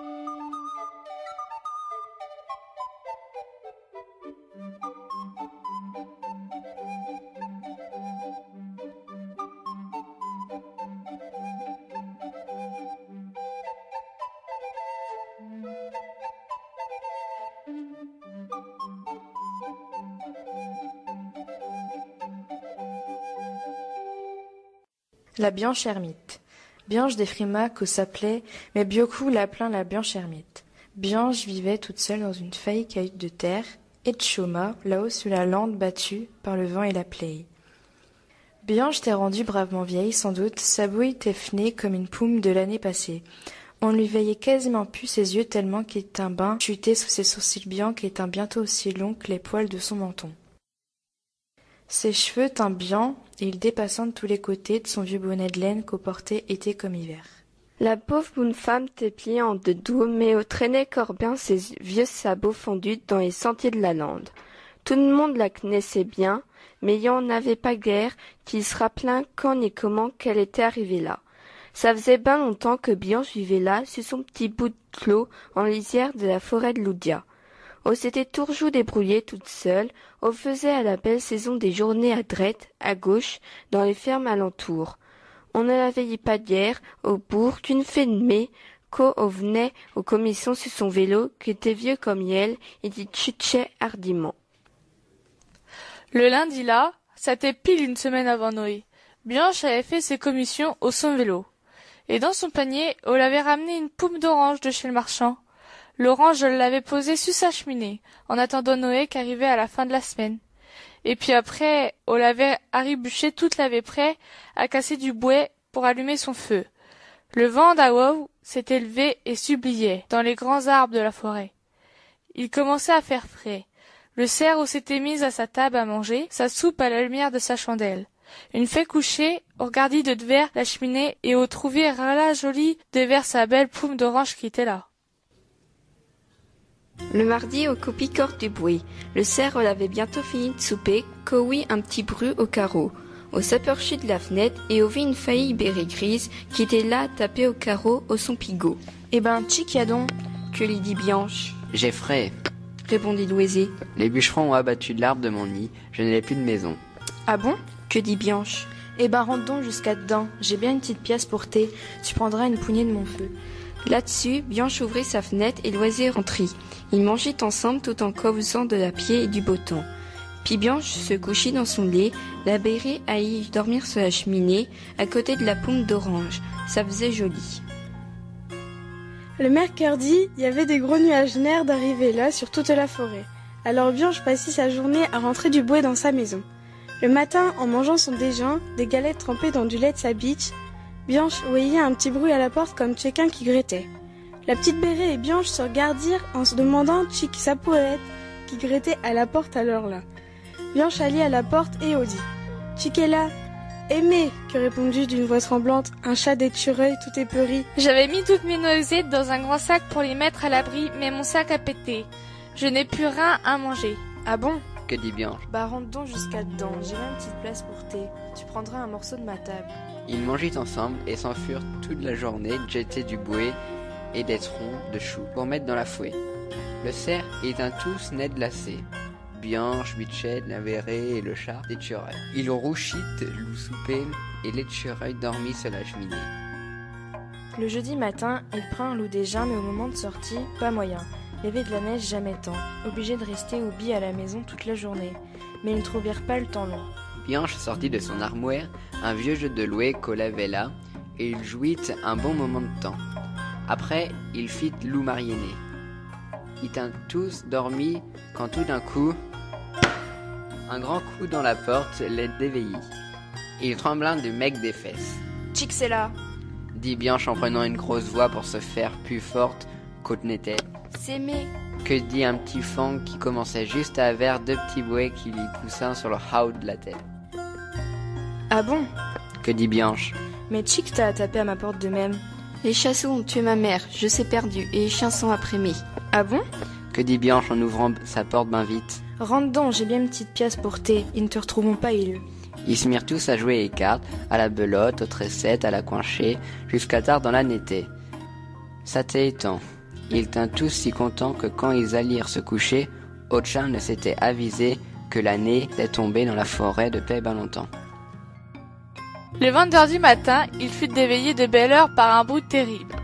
La Bianche ermite. Bianche défrima qu'au s'appelait, mais Biocou l'appelait la Bianche ermite. Bianche vivait toute seule dans une faille cahute de terre, et chôma, là-haut sur la lande battue par le vent et la plaie. Bianche t'est rendue bravement vieille, sans doute, sa bouille t'est fenée comme une poume de l'année passée. On lui veillait quasiment plus ses yeux tellement qu'un bain chutait sous ses sourcils biancs et tint bientôt aussi longs que les poils de son menton. Ses cheveux teints blancs, et il dépassant de tous les côtés de son vieux bonnet de laine qu'au portait été comme hiver. La pauvre bonne femme t'est pliée en deux dos, mais au traînait Corbin ses vieux sabots fondus dans les sentiers de la lande. Tout le monde la connaissait bien, mais il y en avait pas guère qui se rappelât quand ni comment qu'elle était arrivée là. Ça faisait ben longtemps que Bianche vivait là, sur son petit bout de clos, en lisière de la forêt de Loudia. On s'était toujours débrouillée toute seule, on faisait à la belle saison des journées à droite, à gauche, dans les fermes alentours. On ne la veillait pas d'hier, au bourg, qu'une fée de mai, qu'on venait aux commissions sur son vélo, qui était vieux comme elle, et qui chutchait hardiment. Le lundi là, c'était pile une semaine avant Noé. Bianche avait fait ses commissions au son vélo. Et dans son panier, on l'avait ramené une poume d'orange de chez le marchand. L'orange, je l'avais posée sur sa cheminée, en attendant Noé qui arrivait à la fin de la semaine. Et puis après, on l'avait arribuché toute la veille près à casser du bois pour allumer son feu. Le vent d'Aouou s'était levé et s'oubliait dans les grands arbres de la forêt. Il commençait à faire frais. Le cerf s'était mis à sa table à manger, sa soupe à la lumière de sa chandelle. Une fée couchée, on regardit de devers la cheminée et on trouvait la jolie devers sa belle poume d'orange qui était là. Le mardi, au coup-piqueur du bruit, le cerf l'avait bientôt fini de souper, qu'ouït un petit bruit au carreau. On s'aperçut de la fenêtre et on vit une faille bérée grise qui était là, tapée au carreau, au son pigot. Eh ben, tchic, y'a donc, que lui dit Bianche. J'ai frais, répondit Louisé. Les bûcherons ont abattu de l'arbre de mon nid, je n'ai plus de maison. Ah bon? Que dit Bianche. Eh ben, rentre donc jusqu'à dedans, j'ai bien une petite pièce pour thé, tu prendras une poignée de mon feu. Là-dessus, Bianche ouvrit sa fenêtre et Loisé rentrit. Ils mangeaient ensemble tout en causant de la pied et du beau temps. Puis Bianche se couchait dans son lit, la bérée à y dormir sur la cheminée, à côté de la poume d'orange. Ça faisait joli. Le mercredi, il y avait des gros nuages nerfs d'arriver là sur toute la forêt. Alors Bianche passait sa journée à rentrer du bois dans sa maison. Le matin, en mangeant son déjeuner, des galettes trempées dans du lait de sa biche, Bianche voyait un petit bruit à la porte comme quelqu'un qui grettait. La petite Bérée et Bianche se regardirent en se demandant qui ça pourrait être qui grettait à la porte à l'heure là. Bianche allit à la porte et dit « Chic est là !»« Aimé !» que répondit d'une voix tremblante un chat d'écureuil tout épeuré. J'avais mis toutes mes noisettes dans un grand sac pour les mettre à l'abri, mais mon sac a pété. Je n'ai plus rien à manger. Ah bon? Que dit Bianche? Bah rentre donc jusqu'à dedans, j'ai même une petite place pour thé. Tu prendras un morceau de ma table. Ils mangèrent ensemble et s'en furent toute la journée jeter du bouet et des troncs de choux pour mettre dans la fouée. Le cerf éteint tous net glacé. Bianche, Bichette, la Vérée et le chat l'écureuil. Il rouchit, loup soupé et l'écureuil dormit sur la cheminée. Le jeudi matin, il print un loup déjà, mais au moment de sortie, pas moyen. Il y avait de la neige jamais tant, obligé de rester au bis à la maison toute la journée. Mais ils ne trouvèrent pas le temps long. Bianche sortit de son armoire un vieux jeu de louet qu'on avait là, et il jouit un bon moment de temps. Après, il fit loup mariéné. Ils tinrent tous dormis quand tout d'un coup, un grand coup dans la porte les déveillit. Il trembla du mec des fesses. « Chic, c'est là !» dit Bianche en prenant une grosse voix pour se faire plus forte qu'autre n'était. « C'est mais... » que dit un petit fang qui commençait juste à avoir deux petits bouets qui lui poussaient sur le haut de la tête. « Ah bon ?» que dit Bianche. « Mais Chic t'a tapé à ma porte de même. »« Les chasseaux ont tué ma mère, je s'est perdu, et les chiens sont après moi. »« Ah bon ?» que dit Bianche en ouvrant sa porte ben vite. « Rentre donc, j'ai bien une petite pièce pour thé, ils ne te retrouveront pas hideux. » Ils se mirent tous à jouer les cartes, à la belote, aux tressettes, à la coinchée, jusqu'à tard dans la nété. Ça t'est étant. Ils tinrent tous si contents que quand ils allirent se coucher, Otchan ne s'était avisé que l'année était tombée dans la forêt depuis ben longtemps. Le vendredi matin, il fut éveillé de belle heure par un bruit terrible.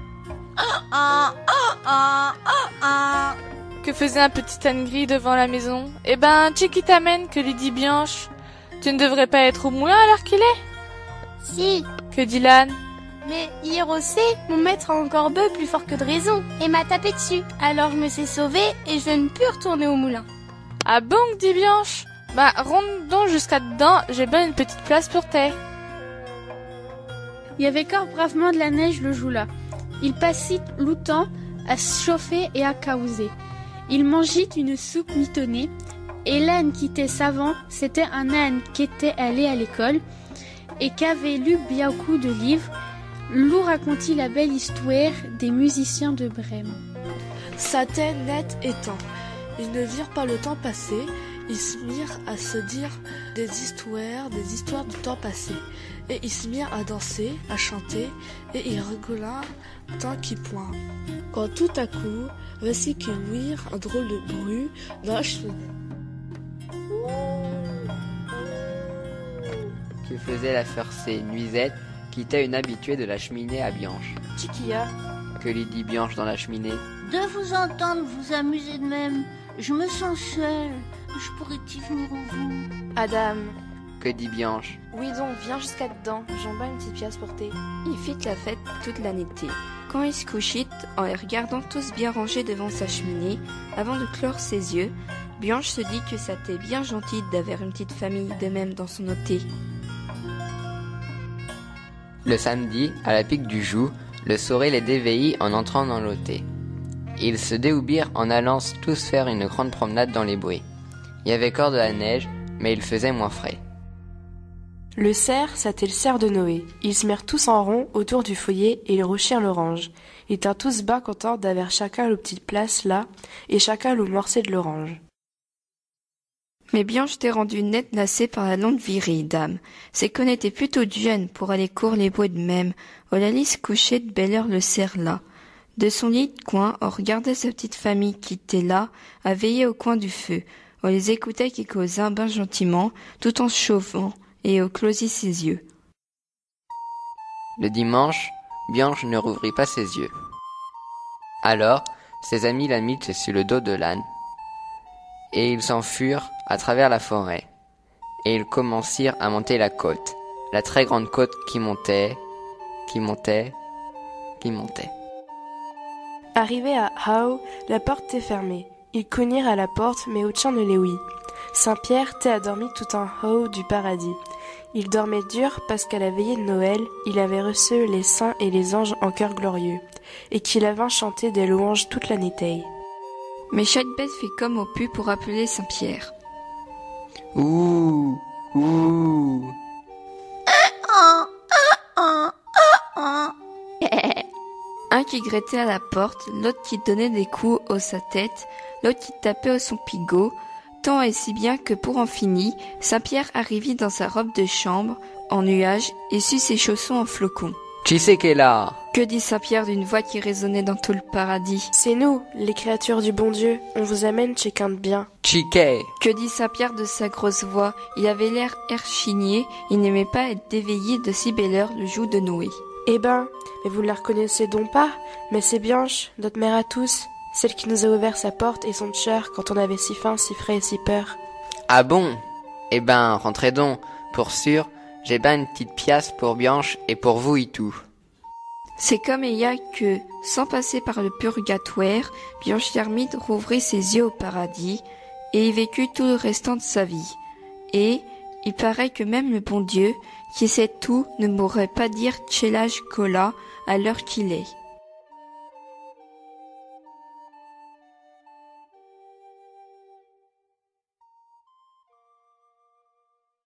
Que faisait un petit âne gris devant la maison? Eh ben, Chiquitamène, que lui dit Bianche. Tu ne devrais pas être au moulin à l'heure qu'il est? Si, Que dit l'âne? mais hier aussi, mon maître a encore beu plus fort que de raison et m'a tapé dessus. Alors je me suis sauvée et je ne peux retourner au moulin. Ah bon, dit Bianche. Bah, rentre donc jusqu'à dedans, j'ai bien une petite place pour t'aider. Il y avait encore bravement de la neige le jour-là. Il passit longtemps à se chauffer et à causer. Il mangeait une soupe mitonnée, et l'âne qui était savant, c'était un âne qui était allé à l'école et qui avait lu bien beaucoup de livres. Lou racontit la belle histoire des musiciens de Brême. Sa tête nette étant, ils ne virent pas le temps passer, ils se mirent à se dire des histoires du temps passé. Et ils se mirent à danser, à chanter, et ils rigolèrent tant qu'ils point. Quand tout à coup, voici qu'ils ouïrent un drôle de bruit dans la cheminée. Que faisait la forcée Nuisette, qui était une habituée de la cheminée à Bianche. Chiquilla, Que lui dit Bianche dans la cheminée? De vous entendre vous amuser de même, je me sens seule. Je pourrais-y venir au vous? Adam. Que dit Bianche? Oui donc, viens jusqu'à dedans, j'en bats une petite pièce pour thé. Il fit la fête toute l'année. Quand il se couchit, en les regardant tous bien rangés devant sa cheminée, avant de clore ses yeux, Bianche se dit que ça t'est bien gentil d'avoir une petite famille de même dans son hôtel. Le samedi, à la pique du joug, le sorel les déveillit en entrant dans l'hôtel. Ils se déhoubirent en allant tous faire une grande promenade dans les bois. Il y avait encore de la neige, mais il faisait moins frais. Le cerf, c'était le cerf de Noé. Ils se mirent tous en rond autour du foyer et ils rochirent l'orange. Ils étaient tous bas contents d'avoir chacun leur petite place là et chacun leur morceau de l'orange. Mais Bianche t'est rendue nette lassée par la longue virée, dame. C'est qu'on était plutôt jeune pour aller courir les bois de même. On allait se coucher de belle heure le cerf là. De son lit de coin, on regardait sa petite famille qui était là, à veiller au coin du feu. On les écoutait qui causaient bien gentiment, tout en se chauffant, et on closit ses yeux. Le dimanche, Bianche ne rouvrit pas ses yeux. Alors, ses amis la mirent sur le dos de l'âne, et ils s'en furent à travers la forêt, et ils commencèrent à monter la côte, la très grande côte qui montait, qui montait, qui montait. Arrivés à Hao, la porte était fermée. Ils cognèrent à la porte, mais Otchan ne les ouït. Saint-Pierre t'est adormi tout en haut du paradis. Il dormait dur parce qu'à la veillée de Noël, il avait reçu les saints et les anges en cœur glorieux, et qu'il avait chanté des louanges toute l'année. Mais chaque bête fit comme au pu pour appeler Saint-Pierre. Ouh, ouh. Un qui grattait à la porte, l'autre qui donnait des coups à sa tête, l'autre qui tapait à son pigot, tant et si bien que pour en finir, Saint-Pierre arrivit dans sa robe de chambre, en nuage, et sut ses chaussons en flocons. Qui c'est qu'est là? Que dit Saint-Pierre d'une voix qui résonnait dans tout le paradis? C'est nous, les créatures du bon Dieu, on vous amène chez quelqu'un de bien. Chiquet. Que dit Saint-Pierre de sa grosse voix? Il avait l'air herchigné, il n'aimait pas être déveillé de si belle heure le jour de Noé. Eh ben, mais vous ne la reconnaissez donc pas? Mais c'est Bianche, notre mère à tous, celle qui nous a ouvert sa porte et son chœur quand on avait si faim, si frais et si peur. Ah bon? Eh ben, rentrez donc. Pour sûr, j'ai ben une petite pièce pour Bianche et pour vous et tout. C'est comme il y a que, sans passer par le purgatoire, Bianche l'ermite rouvrit ses yeux au paradis, et y vécut tout le restant de sa vie. Et, il paraît que même le bon Dieu, qui sait tout, ne m'aurait pas dire Tchelage Kola à l'heure qu'il est.